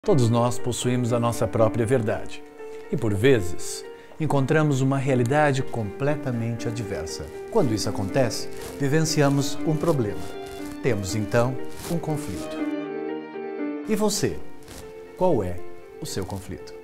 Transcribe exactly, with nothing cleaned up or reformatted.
Todos nós possuímos a nossa própria verdade e, por vezes, encontramos uma realidade completamente adversa. Quando isso acontece, vivenciamos um problema. Temos, então, um conflito. E você? Qual é o seu conflito?